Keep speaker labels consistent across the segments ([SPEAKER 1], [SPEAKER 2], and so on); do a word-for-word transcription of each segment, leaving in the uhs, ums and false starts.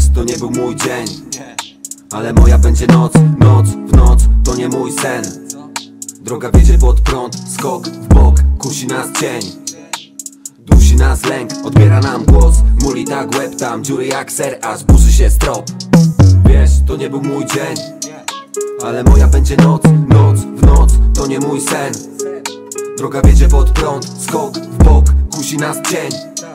[SPEAKER 1] to nie był mój dzień, ale moja będzie noc, noc w noc, to nie mój sen. Droga wiedzie pod prąd, skok w bok, kusi nas cień. Dusi nas lęk, odbiera nam głos, muli tak łeb tam, dziury jak ser, aż burzy się strop. Wiesz, to nie był mój dzień, ale moja będzie noc, noc w noc, to nie mój sen. Droga wiedzie pod prąd, skok w bok, kusi nas cień.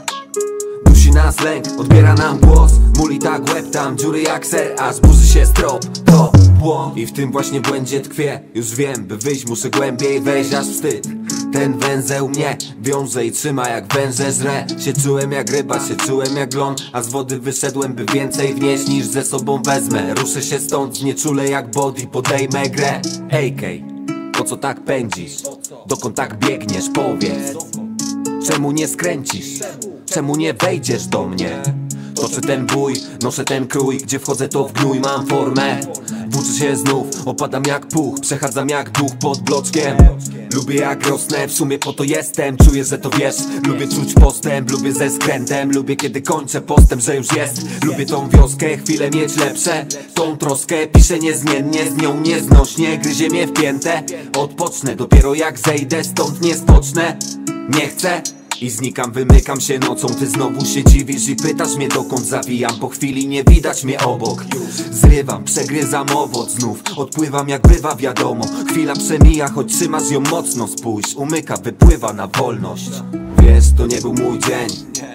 [SPEAKER 1] Dusi nas lęk, odbiera nam głos, muli tak łeb tam, dziury jak ser, aż burzy się strop. To błąd i w tym właśnie błędzie tkwię. Już wiem, by wyjść muszę głębiej wejść, aż wstyd. Ten węzeł mnie wiąże i trzyma jak węże żre. Się czułem jak ryba, się czułem jak glon, a z wody wyszedłem, by więcej wnieść niż ze sobą wezmę. Ruszę się stąd, znieczulę jak body, podejmę grę. A K, po co tak pędzisz? Dokąd tak biegniesz? Powiedz. Czemu nie skręcisz? Czemu nie wejdziesz do mnie? Toczę ten bój, noszę ten krój, gdzie wchodzę to w gnój, mam formę. Włóczę się znów, opadam jak puch, przechadzam jak duch pod bloczkiem. Lubię jak rosnę, w sumie po to jestem, czuję, że to wiesz. Lubię czuć postęp, lubię ze skrętem, lubię kiedy kończę postęp, że już jest. Lubię tą wioskę, chwilę mieć lepsze. Tą troskę piszę niezmiennie, z nią nieznośnie, gryzie mnie w piętę. Odpocznę, dopiero jak zejdę, stąd nie spocznę. Nie chcę i znikam, wymykam się nocą. Ty znowu się dziwisz i pytasz mnie, dokąd zawijam. Po chwili nie widać mnie obok. Zrywam, przegryzam owoc znów. Odpływam jak bywa wiadomo. Chwila przemija, choć trzymasz ją mocno. Spójrz, umyka, wypływa na wolność. Wiesz, to nie był mój dzień,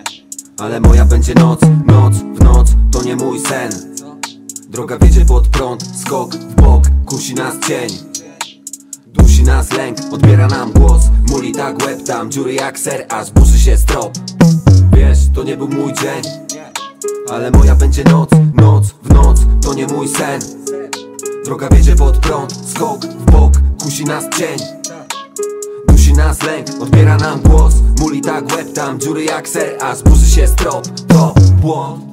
[SPEAKER 1] ale moja będzie noc, noc w noc, to nie mój sen. Droga wiedzie pod prąd, skok w bok, kusi nas cień. Dusi nas lęk, odbiera nam głos, muli tak łeb tam, dziury jak ser, aż burzy się strop. Wiesz, to nie był mój dzień, ale moja będzie noc, noc w noc, to nie mój sen. Droga wiedzie pod prąd, skok w bok, kusi nas cień. Dusi nas lęk, odbiera nam głos, muli tak łeb tam, dziury jak ser, aż burzy się strop. To błąd.